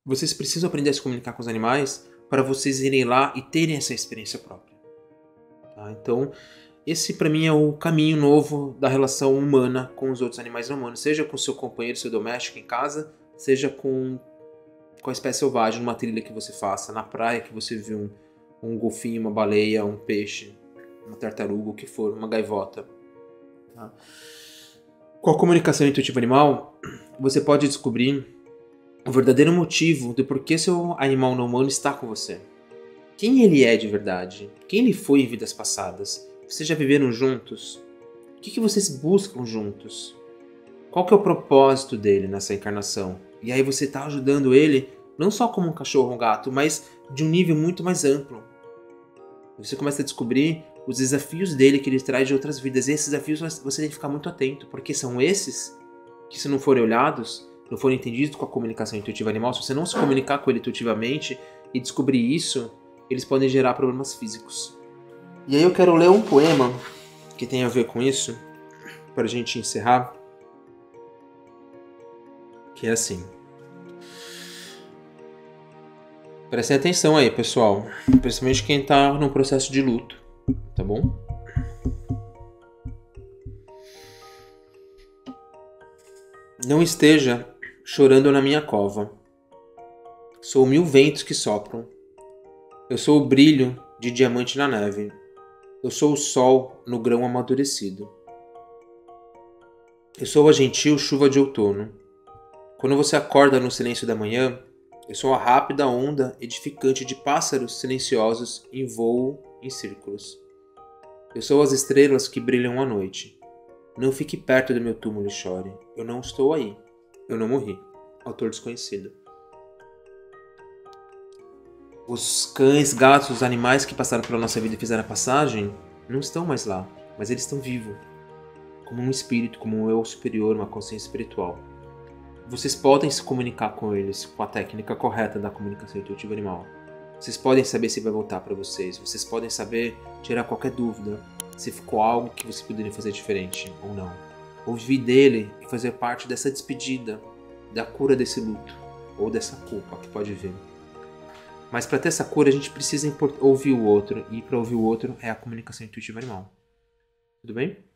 Vocês precisam aprender a se comunicar com os animais para vocês irem lá e terem essa experiência própria. Tá? Então, esse para mim é o caminho novo da relação humana com os outros animais não humanos. Seja com seu companheiro, seu doméstico em casa, seja com a espécie selvagem, numa trilha que você faça, na praia que você viu um golfinho, uma baleia, um peixe, uma tartaruga, o que for, uma gaivota. Tá? Com a comunicação intuitiva animal, você pode descobrir o verdadeiro motivo do porquê seu animal não humano está com você. Quem ele é de verdade? Quem ele foi em vidas passadas? Vocês já viveram juntos? O que vocês buscam juntos? Qual que é o propósito dele nessa encarnação? E aí você está ajudando ele não só como um cachorro ou um gato, mas de um nível muito mais amplo. Você começa a descobrir os desafios dele que ele traz de outras vidas. E esses desafios você tem que ficar muito atento, porque são esses que, se não forem olhados, não forem entendidos com a comunicação intuitiva animal, se você não se comunicar com ele intuitivamente e descobrir isso, eles podem gerar problemas físicos. E aí eu quero ler um poema que tem a ver com isso, para a gente encerrar, que é assim. Prestem atenção aí, pessoal, principalmente quem está num processo de luto, tá bom? Não esteja chorando na minha cova. Sou 1000 ventos que sopram. Eu sou o brilho de diamante na neve. Eu sou o sol no grão amadurecido. Eu sou a gentil chuva de outono. Quando você acorda no silêncio da manhã, eu sou a rápida onda edificante de pássaros silenciosos em voo em círculos. Eu sou as estrelas que brilham à noite. Não fique perto do meu túmulo e chore. Eu não estou aí. Eu não morri. Autor desconhecido. Os cães, gatos, os animais que passaram pela nossa vida e fizeram a passagem não estão mais lá, mas eles estão vivos. Como um espírito, como um eu superior, uma consciência espiritual. Vocês podem se comunicar com eles com a técnica correta da comunicação intuitiva animal. Vocês podem saber se vai voltar para vocês. Vocês podem saber tirar qualquer dúvida se ficou algo que vocês poderiam fazer diferente ou não. Ouvir dele e fazer parte dessa despedida, da cura desse luto ou dessa culpa que pode vir. Mas para ter essa cura a gente precisa ouvir o outro, e para ouvir o outro é a comunicação intuitiva animal. Tudo bem?